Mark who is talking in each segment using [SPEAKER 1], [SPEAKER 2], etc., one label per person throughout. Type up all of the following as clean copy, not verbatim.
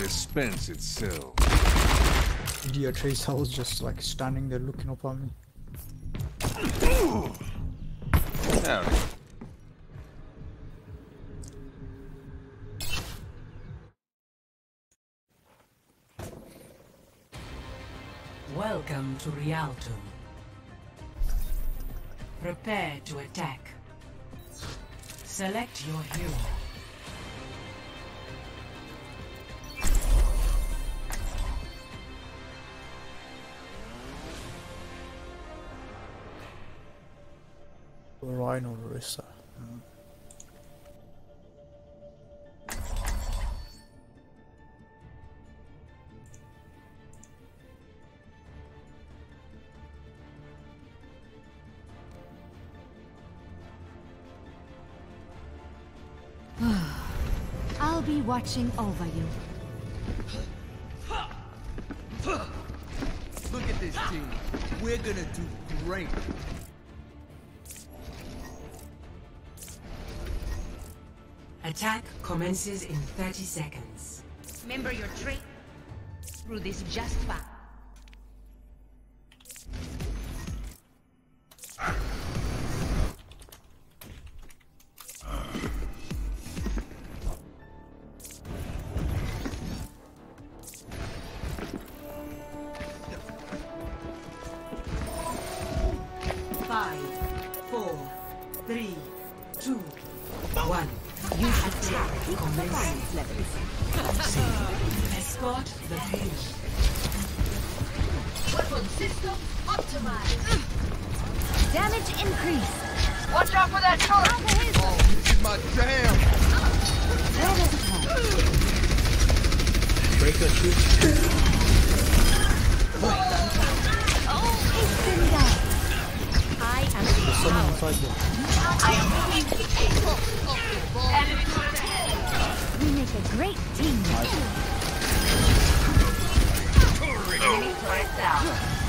[SPEAKER 1] dispense itself.
[SPEAKER 2] Idiot Tracer was just like standing there looking up on me.
[SPEAKER 1] Howdy.
[SPEAKER 3] Welcome to Rialto. Prepare to attack. Select your hero.
[SPEAKER 2] Rhino Rissa.
[SPEAKER 4] I'll be watching over you.
[SPEAKER 5] Look at this team. We're gonna do great.
[SPEAKER 3] Attack commences in 30 seconds.
[SPEAKER 6] Remember your trick? Through this just fine.
[SPEAKER 3] Five, 4, 3, 2, 1.
[SPEAKER 4] You should
[SPEAKER 3] Attack
[SPEAKER 4] keep the
[SPEAKER 3] commencing.
[SPEAKER 4] balance levels.
[SPEAKER 3] Escort the payload.
[SPEAKER 6] Weapon system optimized.
[SPEAKER 4] Damage increase.
[SPEAKER 6] Watch out for that turret.
[SPEAKER 5] Oh, this is my jam.
[SPEAKER 4] Where does it hurt?
[SPEAKER 2] Break that shit.
[SPEAKER 4] Hasten down. I am
[SPEAKER 2] There's someone inside there.
[SPEAKER 4] We make a great team.
[SPEAKER 6] Enemy turret down.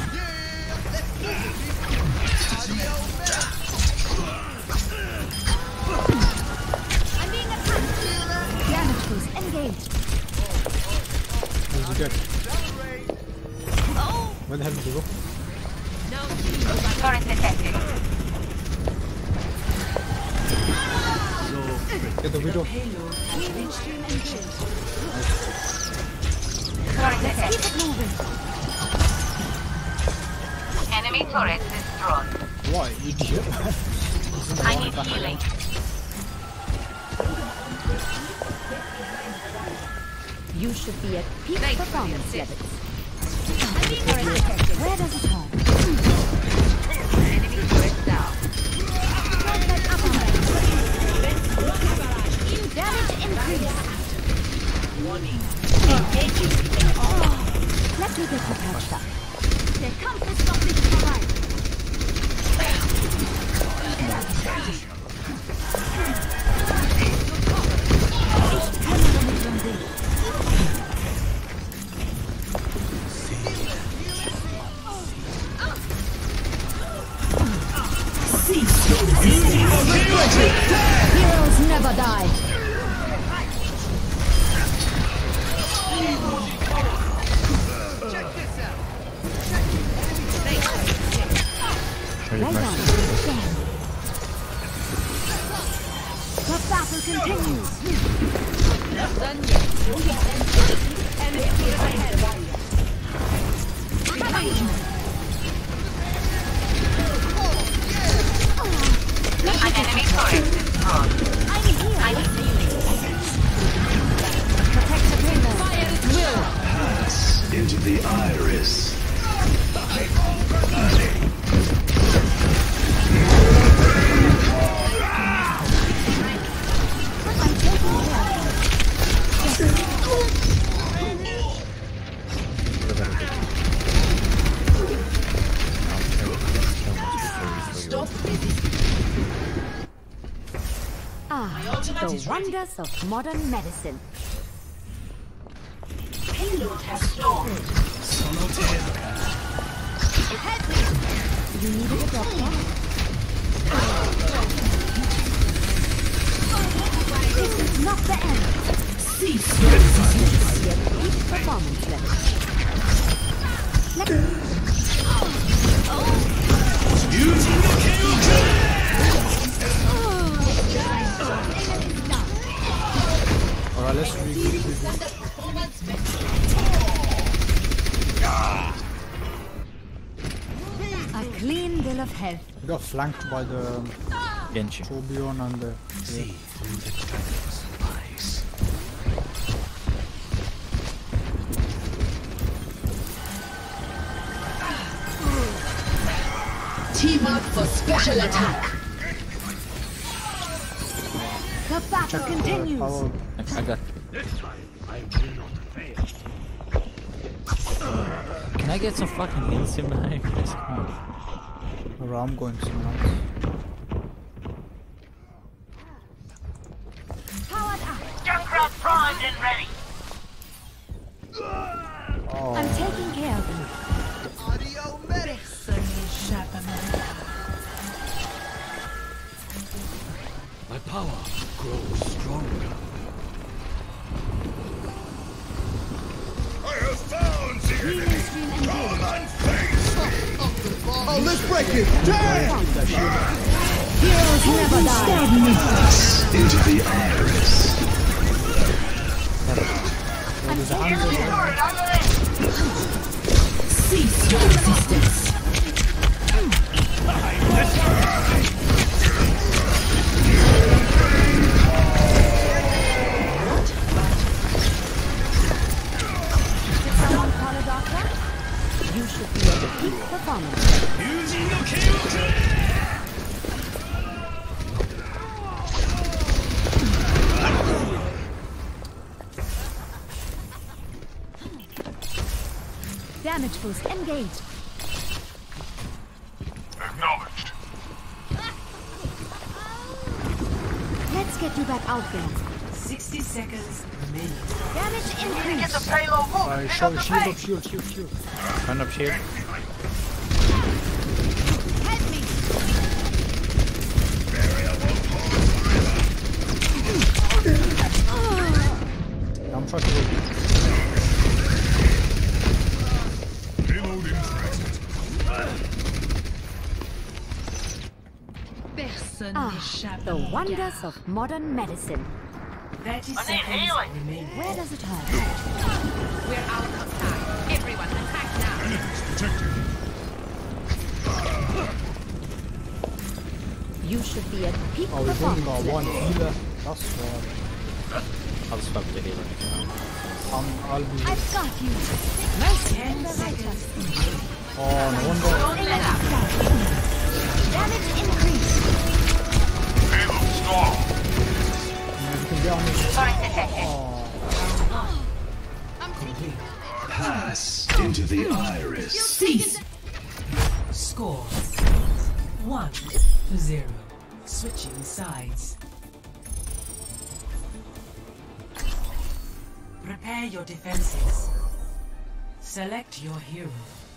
[SPEAKER 4] I'm being attacked. Damage boost engaged.
[SPEAKER 2] Where's he dead? Where the hell did he go?
[SPEAKER 6] Turret detected.
[SPEAKER 2] Get the widow.
[SPEAKER 3] Payload has reached your engine.
[SPEAKER 6] Turret
[SPEAKER 4] Keep
[SPEAKER 6] detected.
[SPEAKER 4] it moving.
[SPEAKER 6] Enemy turret destroyed.
[SPEAKER 2] Why, idiot?
[SPEAKER 6] I need healing.
[SPEAKER 4] You should be at peak
[SPEAKER 6] Thank you.
[SPEAKER 4] performance levels. Turret detected. Where does it hurt?
[SPEAKER 6] Enemy turret down.
[SPEAKER 4] Damage increase. Let me get you patched up. There comes this something to provide. Heroes never die. Right on. Stand. The battle continues.
[SPEAKER 6] An enemy turret destroyed.
[SPEAKER 4] I'm here. I'm healing. Protect the payload. Will.
[SPEAKER 7] Into the iris.
[SPEAKER 4] I'm taking care of the wonders of modern medicine.
[SPEAKER 3] Payload has stalled.
[SPEAKER 4] Help me! You needed a doctor? This is not the end.
[SPEAKER 3] Cease your resistance.
[SPEAKER 4] peak performance level.
[SPEAKER 2] Alright, let's regroup.
[SPEAKER 4] A clean bill of health.
[SPEAKER 2] We got flanked by the
[SPEAKER 8] Genji.
[SPEAKER 2] Torbjorn and the...
[SPEAKER 7] See through the dragons eyes.
[SPEAKER 3] Team up for special attack.
[SPEAKER 4] The battle continues.
[SPEAKER 2] Power.
[SPEAKER 8] I got. Can I get some fucking heals in behind this? Come on.
[SPEAKER 2] Where I'm going so nice.
[SPEAKER 4] Powered up.
[SPEAKER 6] Junkrat primed and ready.
[SPEAKER 2] Oh,
[SPEAKER 4] I'm taking care of you.
[SPEAKER 5] Audio medic.
[SPEAKER 7] My power grows stronger. I have found the
[SPEAKER 4] Healing stream engaged.
[SPEAKER 5] Oh, let's break it. Damn!
[SPEAKER 4] Heroes never die.
[SPEAKER 7] Into the iris.
[SPEAKER 3] Cease your resistance.
[SPEAKER 4] Someone call a doctor? You should be at the peak performance. Damage boost engaged.
[SPEAKER 7] Acknowledged.
[SPEAKER 4] Let's get you back out there.
[SPEAKER 3] 60 seconds remaining.
[SPEAKER 4] Damage increase.
[SPEAKER 2] Alright, shield.
[SPEAKER 8] Run up shield.
[SPEAKER 4] Help me.
[SPEAKER 2] I'm trying to go.
[SPEAKER 7] Payload in transit.
[SPEAKER 3] Personne
[SPEAKER 4] Ah,
[SPEAKER 3] n'échappe
[SPEAKER 4] the
[SPEAKER 3] à mon
[SPEAKER 4] wonders
[SPEAKER 3] regard.
[SPEAKER 4] of modern medicine.
[SPEAKER 3] 30 seconds remaining.
[SPEAKER 4] Where does it hurt?
[SPEAKER 6] We're out of time. Everyone attack now.
[SPEAKER 7] Enemies detected.
[SPEAKER 4] You should be at peak
[SPEAKER 2] Oh, we've only
[SPEAKER 4] performance
[SPEAKER 2] got one
[SPEAKER 4] level.
[SPEAKER 2] healer. That's why.
[SPEAKER 8] I'll swap the healer next time.
[SPEAKER 2] I'll be.
[SPEAKER 4] I've got you. Mercy
[SPEAKER 3] 10
[SPEAKER 4] in the
[SPEAKER 3] seconds.
[SPEAKER 4] righteous.
[SPEAKER 2] Oh, no wonder.
[SPEAKER 4] Damage increase.
[SPEAKER 7] Payload stall.
[SPEAKER 2] You can get on this.
[SPEAKER 7] Pass into the iris.
[SPEAKER 3] Cease. Score 1-0. Switching sides. Prepare your defenses. Select your hero.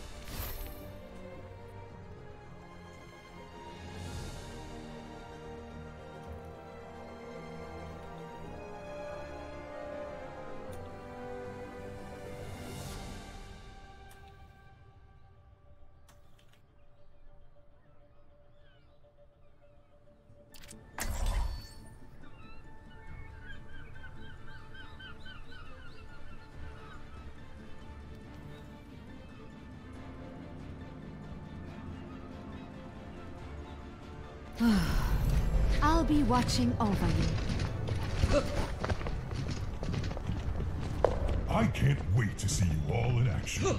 [SPEAKER 4] I'll be watching over you.
[SPEAKER 7] I can't wait to see you all in action.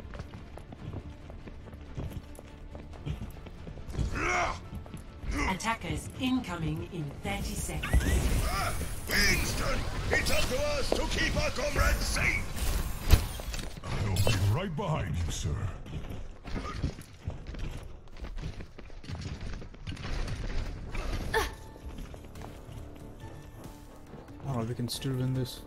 [SPEAKER 3] Attackers incoming in 30 seconds.
[SPEAKER 7] Winston, it's up to us to keep our comrades safe. I'll be right behind you, sir.
[SPEAKER 2] Alright, we can still win this.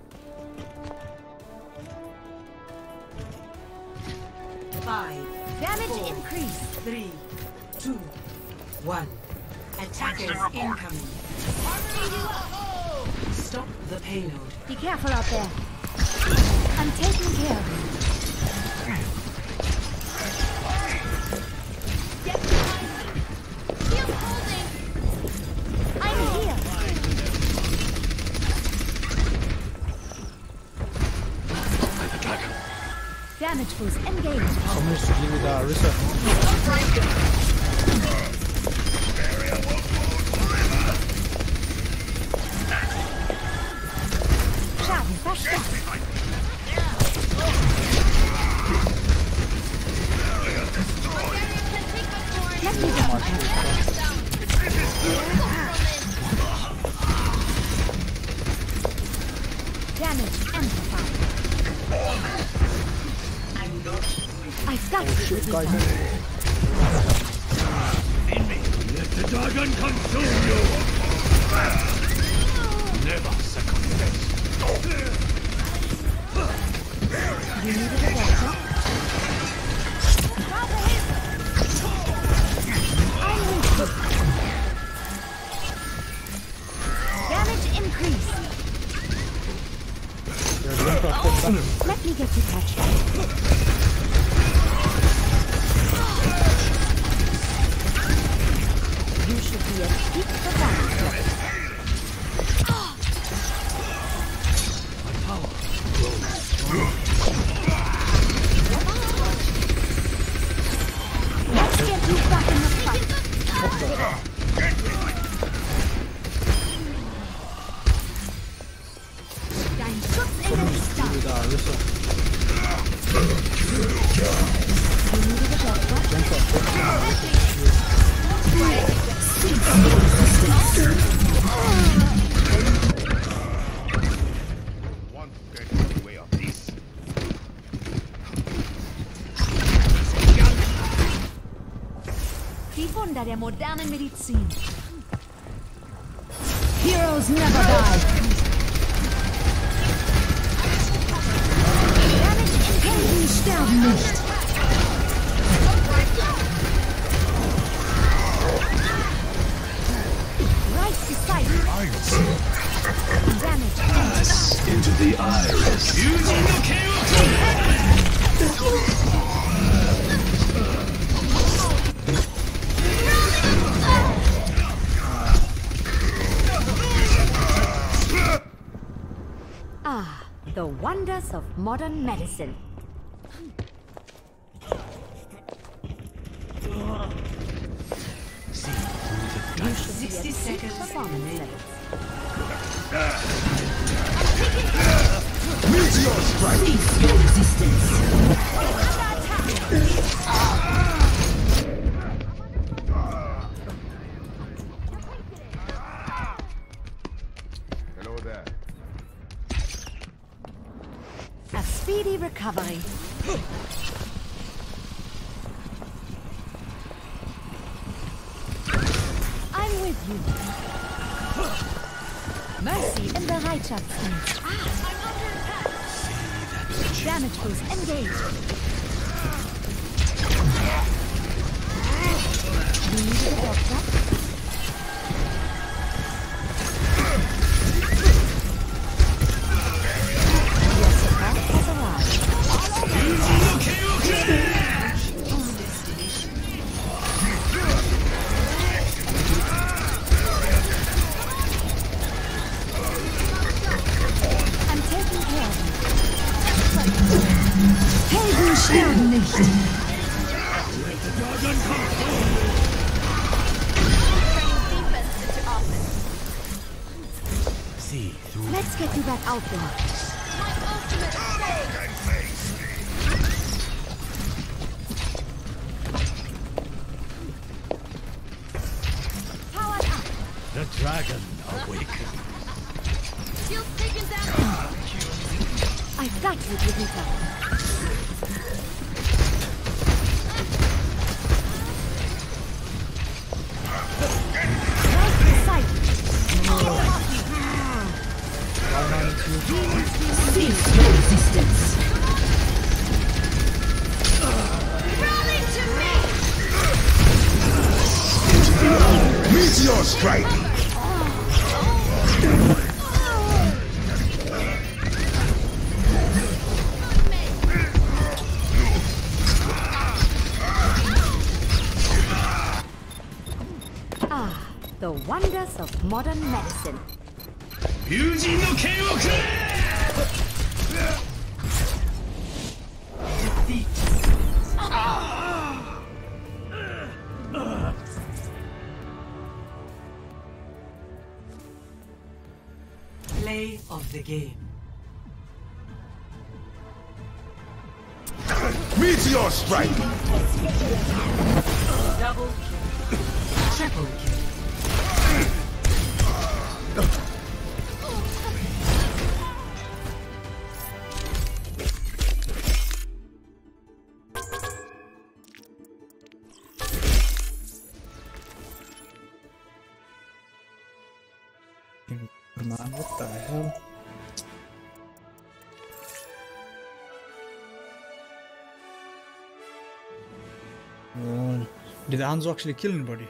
[SPEAKER 3] 5,
[SPEAKER 4] Damage increase.
[SPEAKER 3] 3, 2, 1. Attackers incoming. Stop the payload.
[SPEAKER 4] Be careful out there. I'm taking care of you. Get behind me. Shield holding. I'm here. Damage boost engaged.
[SPEAKER 2] Someone needs to deal with Rissa.
[SPEAKER 4] Schaden verstärkt. Let me get my damage amplified. I've got to shoot
[SPEAKER 2] guys.
[SPEAKER 7] Let the dragon consume you! Never second best.
[SPEAKER 4] You needed a doctor? Damage increase. Let me get you patched up. You should be at peak performance level. Let's get you back in the fight. Dein Schutzelement ist da. You needed a doctor?
[SPEAKER 7] Want to get in the way of this?
[SPEAKER 4] Die Wunder der modernen Medizin. Heroes never die. Helden sterben nicht. Right beside you. Damage.
[SPEAKER 7] Into the iris.
[SPEAKER 4] Ah, the wonders of modern medicine.
[SPEAKER 3] 60 seconds remaining.
[SPEAKER 7] Meteor strike!
[SPEAKER 3] Cease your resistance.
[SPEAKER 1] Hello there.
[SPEAKER 4] A speedy recovery. I'm with you. Mercy in Bereitschaftsdienst. Damage boost engaged. You need a doctor? Your support has arrived. I'm taking care of you. Helden sterben nicht. Let's get you back out there. Powered up.
[SPEAKER 7] The dragon awakens.
[SPEAKER 4] I've got you, Brigitte. Right beside you.
[SPEAKER 3] Cease your resistance.
[SPEAKER 4] Rally to me!
[SPEAKER 7] Meteor strike!
[SPEAKER 4] The wonders of modern medicine.
[SPEAKER 7] 友人の剣をくれ
[SPEAKER 3] Play of the game.
[SPEAKER 7] Meteor strike!
[SPEAKER 3] Double kill. Triple kill.
[SPEAKER 2] Man, what the hell? Did Hanzo actually kill anybody?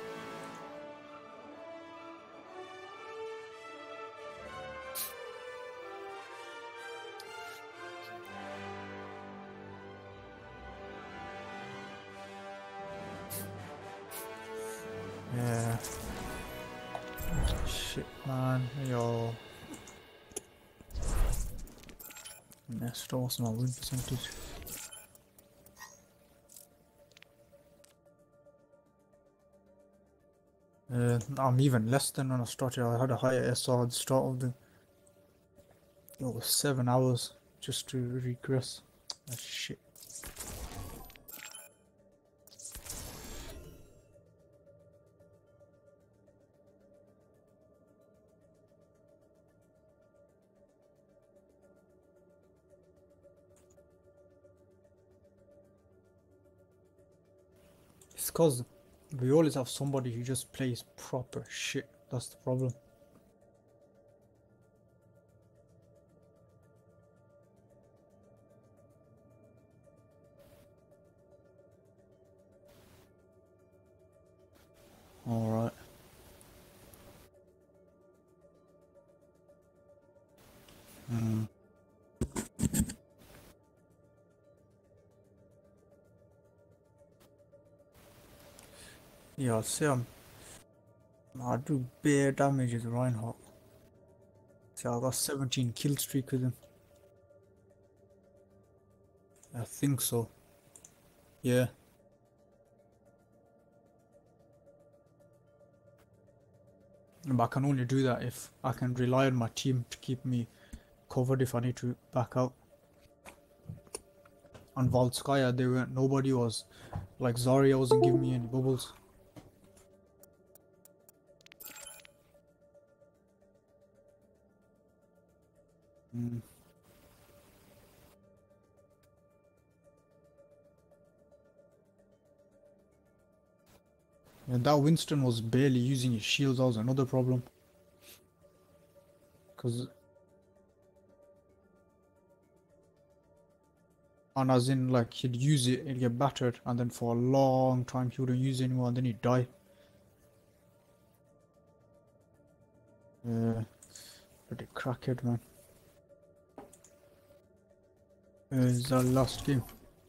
[SPEAKER 2] Yeah. Shit, man. Yo. Messed up my win percentage. I'm even less than when I started. I had a higher SR at the start of the. It was 7 hours just to regress. That's shit. It's cause we always have somebody who just plays proper shit. That's the problem. All right. Yeah, I'd say I do bare damage with Reinhardt. So I got 17 kill streak with him. I think so. Yeah. But I can only do that if I can rely on my team to keep me covered if I need to back out. On Volskaya, nobody was like Zarya wasn't giving me any bubbles. And that Winston was barely using his shields. That was another problem. Cause and as in like he'd use it, he'd get battered, and then for a long time he wouldn't use it anymore, and then he'd die. Yeah, pretty crackhead, man. Is our last game.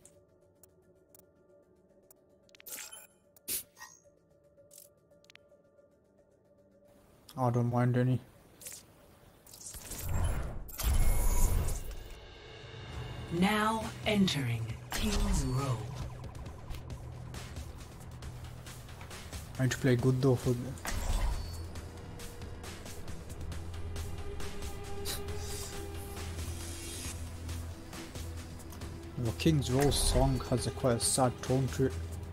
[SPEAKER 2] I don't mind any.
[SPEAKER 3] Now entering King's Row.
[SPEAKER 2] I need to play good though for the King's Row song has quite a sad tone to it.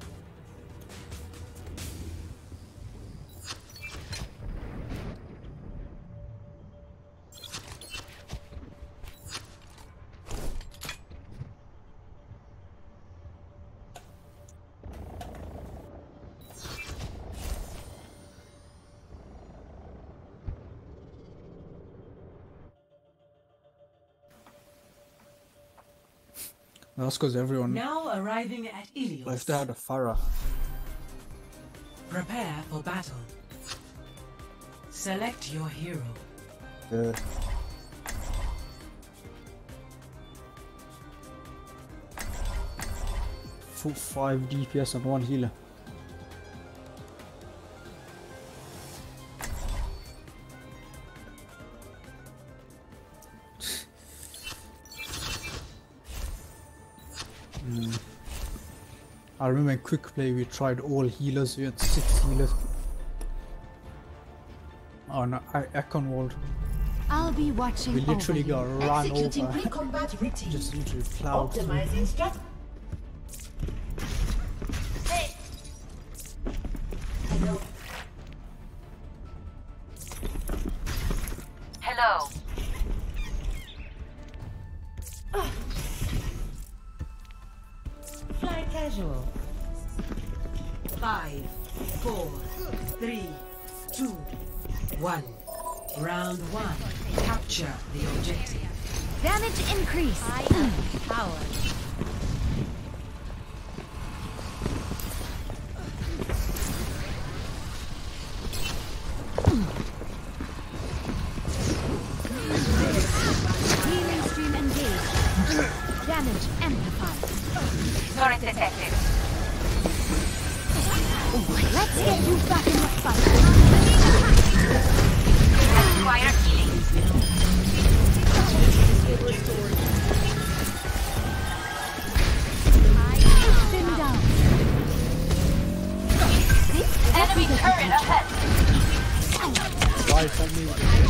[SPEAKER 2] That's because everyone.
[SPEAKER 3] Now arriving at Ilios.
[SPEAKER 2] If they had a Pharah.
[SPEAKER 3] Prepare for battle. Select your hero.
[SPEAKER 2] Yeah. Full 5 DPS and 1 healer. remember in quick play we tried all healers. We had 6 healers. Oh no, Econ walled.
[SPEAKER 4] I'll be watching.
[SPEAKER 2] We literally
[SPEAKER 4] over
[SPEAKER 2] got run
[SPEAKER 3] Executing
[SPEAKER 2] over.
[SPEAKER 3] pre-combat routine.
[SPEAKER 2] Just literally plowed through.
[SPEAKER 3] Optimizing strat. Hey. Hello.
[SPEAKER 6] Hello.
[SPEAKER 3] Fly casual. 5, 4, 3, 2, 1. Round 1. Capture the objective.
[SPEAKER 4] Damage increase. I am power. Healing stream engaged. Damage amplified.
[SPEAKER 6] Turret detected.
[SPEAKER 4] Let's get you back in the fight.
[SPEAKER 6] Acquire healing.
[SPEAKER 4] Spin down.
[SPEAKER 6] Enemy turret ahead.
[SPEAKER 2] Right on me.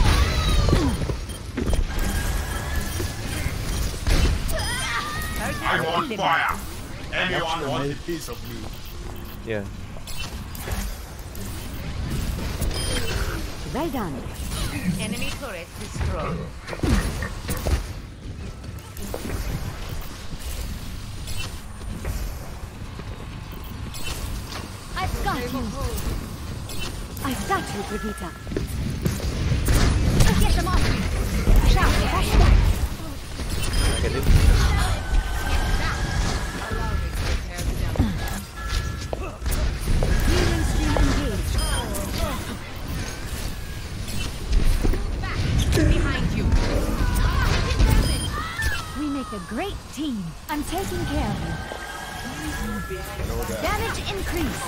[SPEAKER 7] I want fire! Anyone want a piece of me?
[SPEAKER 9] Yeah.
[SPEAKER 4] Well done.
[SPEAKER 6] Enemy turret destroyed.
[SPEAKER 4] I've got you. I've got you, Brigitte. Get them off me. Shout, that's that.
[SPEAKER 9] Negative.
[SPEAKER 4] Healing stream engaged.
[SPEAKER 6] Behind you.
[SPEAKER 4] We make a great team. I'm taking care of you. Damage increase.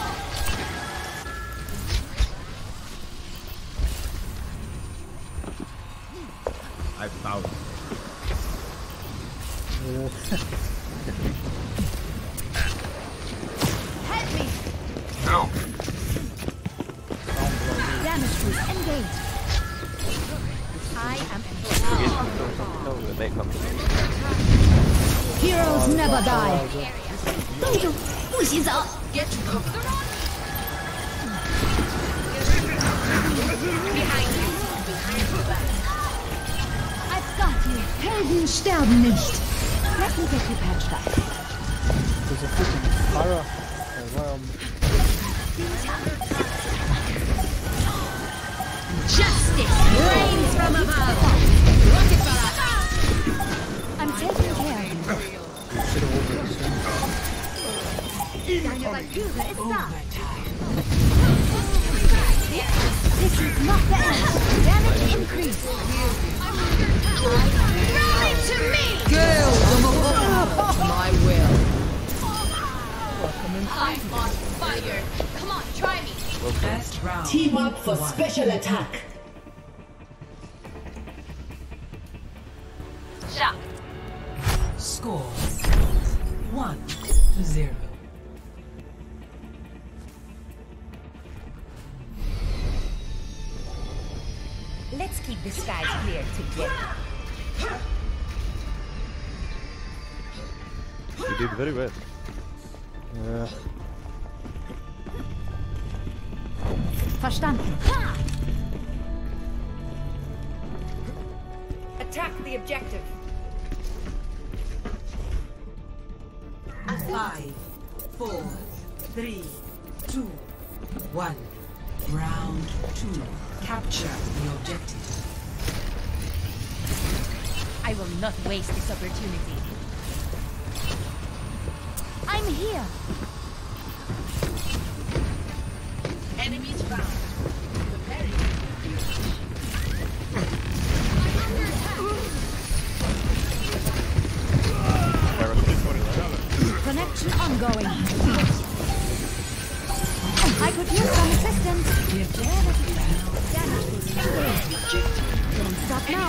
[SPEAKER 7] I found.
[SPEAKER 4] Help me.
[SPEAKER 7] No.
[SPEAKER 4] Damage boost engaged. I am
[SPEAKER 9] No, they come.
[SPEAKER 4] Heroes never die.
[SPEAKER 3] Get to cover.
[SPEAKER 4] I've got you. Helden sterben nicht. Let me get you patched up.
[SPEAKER 2] There's a freaking Pharah.
[SPEAKER 4] Justice reigns from above. I'm taking care of you. Deine Valkyrie ist da. This is not the end. Damage increase. Rally to me!
[SPEAKER 3] Gale them above my will.
[SPEAKER 6] I'm on fire. Come on, try me.
[SPEAKER 3] Best round. Team up for special attack.
[SPEAKER 6] Shot.
[SPEAKER 3] Score 1-0.
[SPEAKER 6] Let's keep the skies clear together.
[SPEAKER 9] You did very well.
[SPEAKER 4] Verstanden.
[SPEAKER 6] Attack the objective.
[SPEAKER 3] 5, 4, 3, 2, 1. Round 2. Capture the objective.
[SPEAKER 6] I will not waste this opportunity.
[SPEAKER 4] I'm here.
[SPEAKER 6] Enemies found.
[SPEAKER 4] Connection ongoing. I could use some assistance. Damage boost engaged. Don't stop now.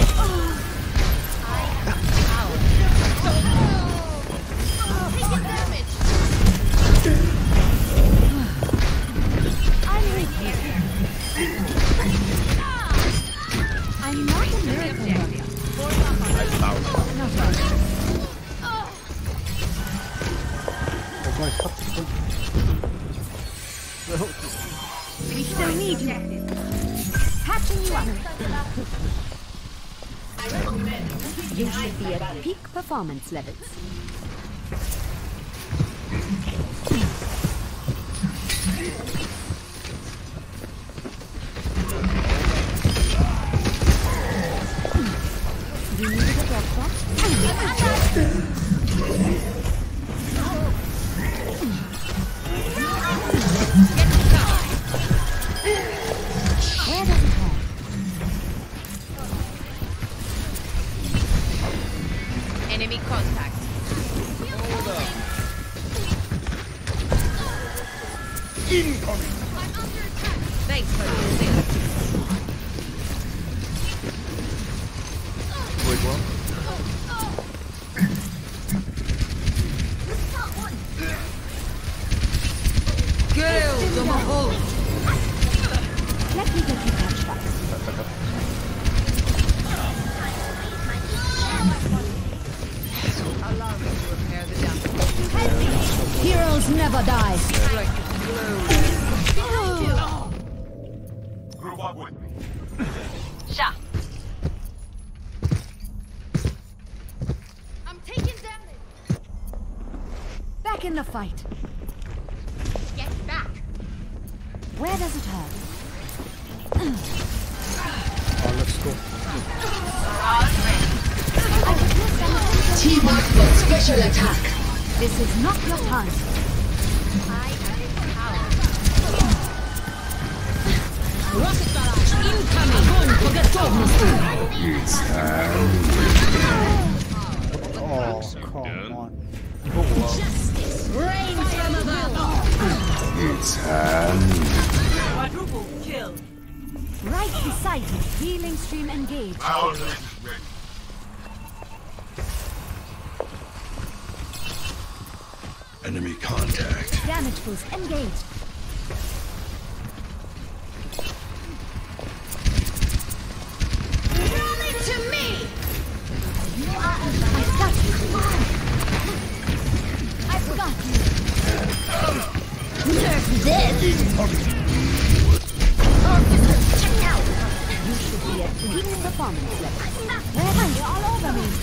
[SPEAKER 4] I am power.
[SPEAKER 2] Guys, fuck this one.
[SPEAKER 4] We still need you. Patching you up. You should be at peak performance levels. You need a doctor? Where does it hurt?
[SPEAKER 6] Enemy contact.
[SPEAKER 7] Incoming!
[SPEAKER 6] Thanks for using.
[SPEAKER 9] Wait, what?
[SPEAKER 6] Kill the Mahol.
[SPEAKER 4] Let me get you patched up.
[SPEAKER 6] Allow me to repair the damage.
[SPEAKER 4] Heroes never die.
[SPEAKER 7] Group up with me.
[SPEAKER 6] Sha.
[SPEAKER 4] I'm taking damage. Back in the fight.
[SPEAKER 6] Get back.
[SPEAKER 4] Where does it hurt?
[SPEAKER 2] Oh, let's go.
[SPEAKER 4] Team up for special attack. This is not your time. Rocket barrage incoming.
[SPEAKER 1] It's time.
[SPEAKER 2] Oh, come on.
[SPEAKER 4] Rain from above.
[SPEAKER 1] It's time.
[SPEAKER 3] Quadruple kill.
[SPEAKER 4] Right beside you. Healing stream engaged.
[SPEAKER 7] Our list is ready. Enemy contact.
[SPEAKER 4] Damage boost engaged. Leave it to me. I've got you. I've got you. Nerf this. Check out. You should be at peak performance level. Where are you? All over me.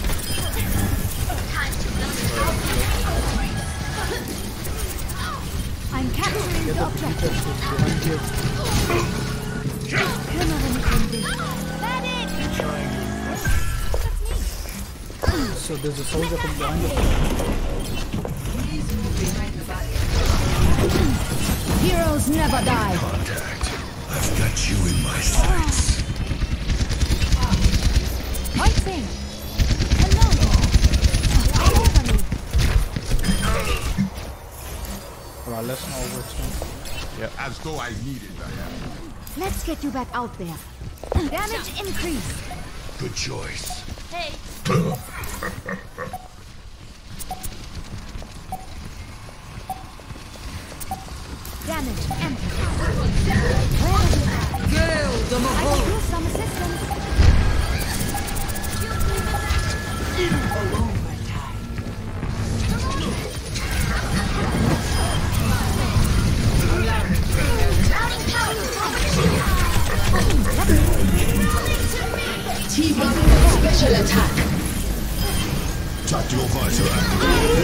[SPEAKER 4] I'm capturing the objective. Medic!
[SPEAKER 2] So there's a soldier from behind us.
[SPEAKER 4] Heroes never die.
[SPEAKER 7] Contact. I've got you in my sights.
[SPEAKER 4] Fighting. Hello. All over me.
[SPEAKER 2] Alright, let's not overextend.
[SPEAKER 7] As though I needed that.
[SPEAKER 4] Let's get you back out there. Damage increase.
[SPEAKER 7] Good choice.
[SPEAKER 4] Hey. Damage amplified. Where is it?
[SPEAKER 6] Kill the
[SPEAKER 4] I
[SPEAKER 6] Mahol.
[SPEAKER 4] could use some assistance.
[SPEAKER 5] Team up for special attack.
[SPEAKER 7] Tactical visor activated.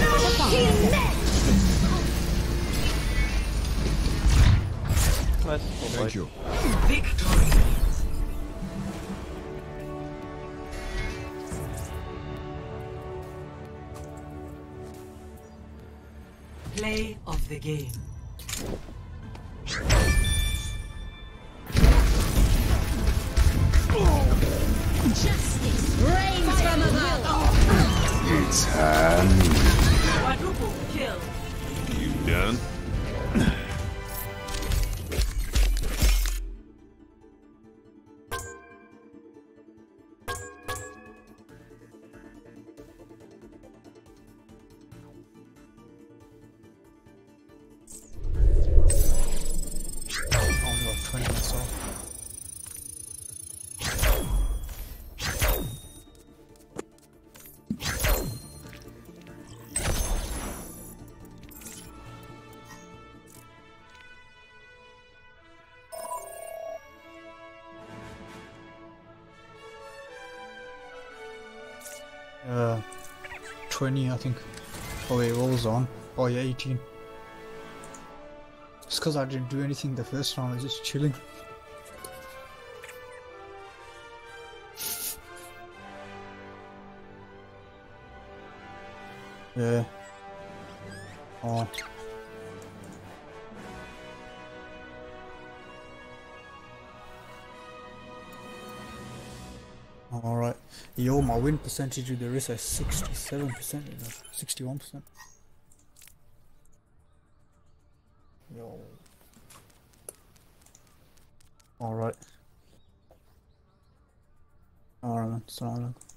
[SPEAKER 9] Nice.
[SPEAKER 7] Thank you.
[SPEAKER 3] Victory. Play of the game.
[SPEAKER 4] Justice reigns from above.
[SPEAKER 1] It's time.
[SPEAKER 3] Quadruple kill.
[SPEAKER 1] You done?
[SPEAKER 2] Only got 20 minutes off. 20, I think. Oh wait, what was on? Oh yeah, 18. It's because I didn't do anything the first round, I was just chilling. Yeah. Oh. Alright. Yo, my win percentage with the wrist is 67%, you know. 61%. Yo. Alright. Alright, man. Assalamu alaikum.